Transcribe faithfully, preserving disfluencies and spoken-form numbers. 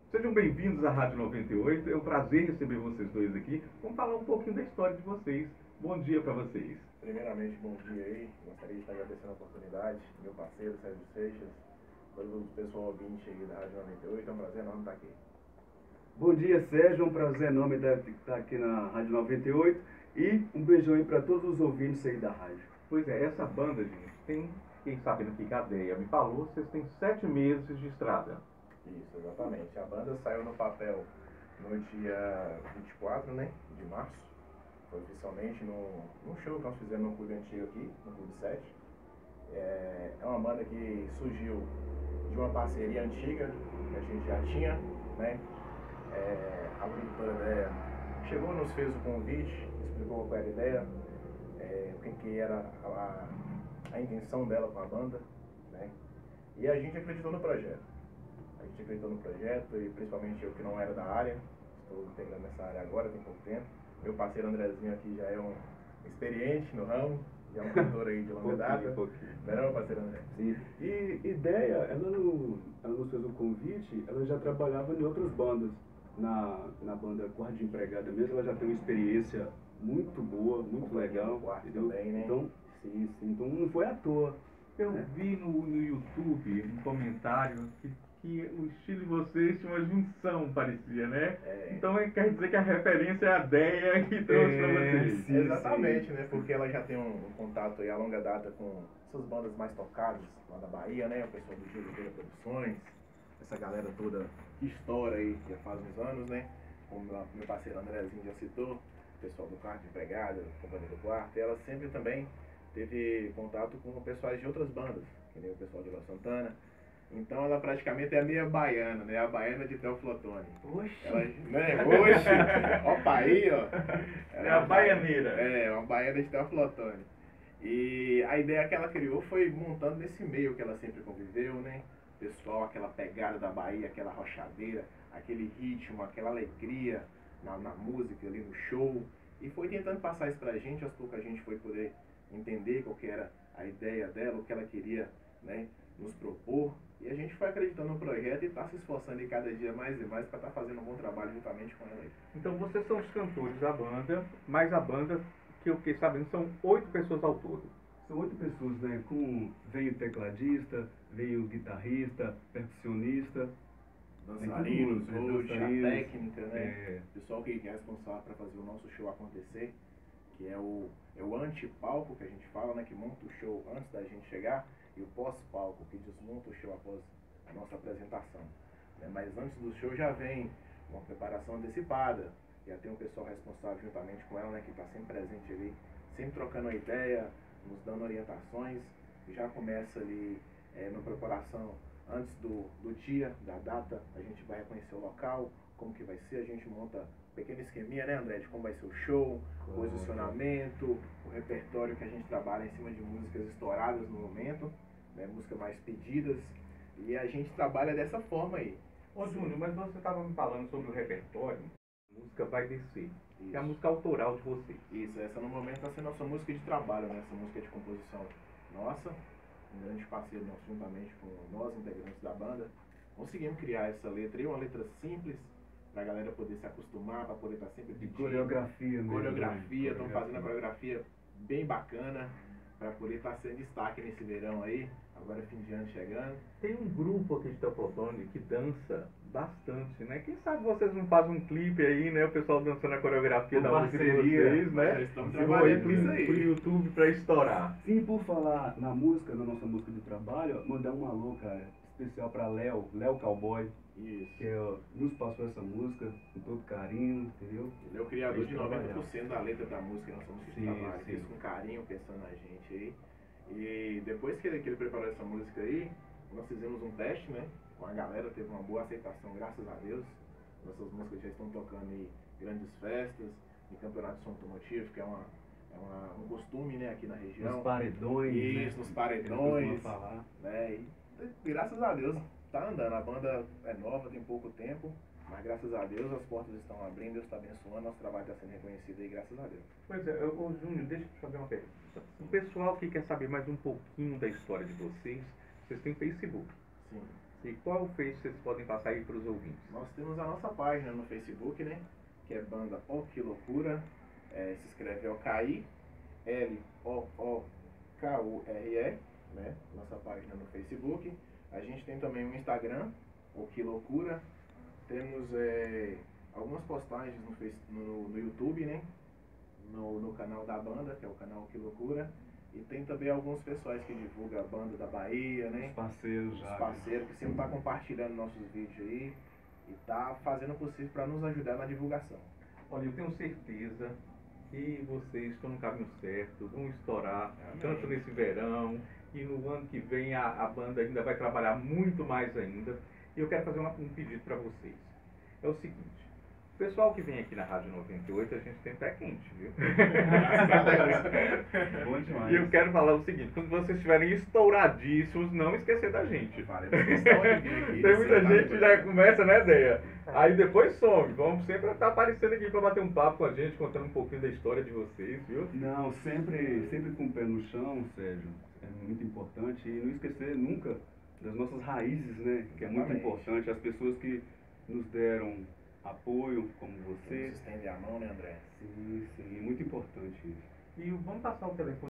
Sejam bem-vindos à Rádio noventa e oito, é um prazer receber vocês dois aqui. Vamos falar um pouquinho da história de vocês. Bom dia para vocês. Primeiramente, bom dia aí. Gostaria de estar agradecendo a oportunidade, meu parceiro Sérgio Seixas, todo o pessoal ouvinte aí da Rádio noventa e oito, é um prazer enorme estar aqui. Bom dia, Sérgio, é um prazer enorme estar aqui na Rádio noventa e oito e um beijão aí para todos os ouvintes aí da rádio. Pois é, essa banda, gente, tem, quem sabe no que Cadeia me falou, vocês têm sete meses de estrada. Isso, exatamente. A banda saiu no papel no dia vinte e quatro, né, de março. Foi oficialmente no, num show que nós fizemos no clube antigo aqui, no Clube sete. É, é uma banda que surgiu de uma parceria antiga que a gente já tinha, né? É, a produtora ideia chegou, nos fez o convite, explicou qual era a ideia, é, o que, que era a, a intenção dela com a banda, né? E a gente acreditou no projeto. A gente acreditou no projeto e principalmente eu que não era da área, estou integrando essa área agora, tem pouco tempo. Meu parceiro Andrezinho aqui já é um experiente no ramo, já é um cantor aí de longa data. pouquinho. Não é, meu parceiro André? Sim. E ideia, ela, não, ela nos fez o convite, ela já trabalhava em outras bandas. Na, na banda Quarto de Empregada mesmo, ela já tem uma experiência muito boa, muito legal. Quarto também, né? Então, sim, sim, então não foi à toa. Eu É. vi no, no YouTube um comentário que, que o estilo de vocês tinha uma junção, parecia, né? É. Então é, quer dizer que a referência é a Deia que trouxe É, para vocês. sim. Exatamente, né? Porque ela já tem um, um contato aí a longa data com essas bandas mais tocadas lá da Bahia, né? O pessoal do Gil Oliveira Produções, essa galera toda que estoura aí já faz uns anos, né? Como meu parceiro Andrezinho já citou, o pessoal do Quarto de Empregada, Companhia do Quarto, e ela sempre também teve contato com pessoais de outras bandas, que nem o pessoal de La Santana. Então ela praticamente é a meia baiana, né? A baiana de Teoflotone. Oxi! Ela, né? Oxe! Opa aí, ó! Ela É a baianeira. É, uma baiana de Teoflotone. E a ideia que ela criou foi montando nesse meio que ela sempre conviveu, né? Pessoal, aquela pegada da Bahia, aquela rochadeira, aquele ritmo, aquela alegria na, na música ali no show. E foi tentando passar isso pra gente, aos poucos a gente foi poder entender qual que era a ideia dela, o que ela queria, né, nos propor. E a gente foi acreditando no projeto e está se esforçando cada dia mais e mais para estar tá fazendo um bom trabalho juntamente com ela aí. Então vocês são os cantores da banda, mas a banda, que eu fiquei sabendo, são oito pessoas ao todo. São oito pessoas, né? Com, veio o tecladista, veio o guitarrista, percussionista. Dançarinos, Tem tudo, né? hoje, a Dançarinos, técnica, né? é. Pessoal que é responsável para fazer o nosso show acontecer, que é o, é o antipalco que a gente fala, né? Que monta o show antes da gente chegar, e o pós-palco, que desmonta o show após a nossa apresentação. Né? Mas antes do show já vem uma preparação antecipada, já tem um pessoal responsável juntamente com ela, né? Que está sempre presente ali, sempre trocando a ideia, nos dando orientações, já começa ali é, na preparação antes do, do dia, da data, a gente vai reconhecer o local, como que vai ser, a gente monta um pequeno esqueminha, né, André, de como vai ser o show, Claro. posicionamento, o repertório que a gente trabalha em cima de músicas estouradas no momento, né, músicas mais pedidas, e a gente trabalha dessa forma aí. Ô Júnior, mas você estava me falando sobre o repertório, a música vai descer, que é a Isso. música autoral de vocês. Isso, essa no momento está sendo a nossa música de trabalho, né? Essa música de composição nossa, um grande parceiro nosso, juntamente com nós, integrantes da banda, conseguimos criar essa letra, e uma letra simples, para a galera poder se acostumar, para poder estar sempre De pedindo. coreografia mesmo. Coreografia, né? estão fazendo a coreografia bem bacana, para poder estar sendo destaque nesse verão aí, agora fim de ano chegando. Tem um grupo aqui de Teoflotone que dança bastante, né? Quem sabe vocês não fazem um clipe aí, né? O pessoal dançando a coreografia Uma da música de parceria. vocês, Já né? estamos E vão trabalhando pro, nisso aí. pro YouTube pra estourar. Sim, por falar na música, na nossa música de trabalho, mandar um alô, cara, especial pra Léo, Léo Cowboy, Isso. que é, nos passou essa música com todo carinho, entendeu? Ele é o criador Eles de noventa por trabalharam. cento da letra da música, nossa música de Sim, trabalho. sim. Fez com carinho, pensando na gente aí. E depois que ele, que ele preparou essa música aí, nós fizemos um teste, né? Com a galera, teve uma boa aceitação, graças a Deus. Nossas músicas já estão tocando em grandes festas, em campeonato de som automotivo, que é, uma, é uma, um costume, né, aqui na região. Nos paredões. Isso, né? nos Que paredões. eles costumam falar. Né? E graças a Deus tá andando. A banda é nova, tem pouco tempo, mas graças a Deus as portas estão abrindo, Deus está abençoando, nosso trabalho está sendo reconhecido aí, graças a Deus. Pois é, ô Júnior, deixa eu te fazer uma pergunta. O pessoal que quer saber mais um pouquinho da história de vocês, vocês têm Facebook. Sim. E qual Face vocês podem passar aí para os ouvintes? Nós temos a nossa página no Facebook, né? Que é banda O Que Loucura. É, se escreve O K I L O O K U R E, né? Nossa página no Facebook. A gente tem também um Instagram, O Que Loucura. Temos é, algumas postagens no, face, no, no YouTube, né? No, no canal da banda, que é o canal Que Loucura. E tem também alguns pessoais que divulgam a banda da Bahia, né? Os parceiros Os já. parceiros que sempre estão tá compartilhando nossos vídeos aí e tá fazendo o possível para nos ajudar na divulgação. Olha, eu tenho certeza que vocês estão no caminho certo, vão estourar, Amém. Tanto nesse verão, e no ano que vem a, a banda ainda vai trabalhar muito mais ainda. E eu quero fazer uma, um pedido para vocês. É o seguinte, o pessoal que vem aqui na Rádio noventa e oito, a gente tem pé quente, viu? Bom demais. E eu quero falar o seguinte, quando vocês estiverem estouradíssimos, não esquecer da gente. Faremos questão de vir aqui, Tem muita você gente que tá- já começa, né, ideia? Aí depois some. Vamos sempre estar aparecendo aqui para bater um papo com a gente, contando um pouquinho da história de vocês, viu? Não, sempre, sempre com o pé no chão, Sérgio, é muito importante. E não esquecer nunca das nossas raízes, né? Que é muito Exatamente. importante. As pessoas que nos deram apoio, como você. Você estende a mão, né, André? Sim, sim, é muito importante isso. E vamos passar o telefone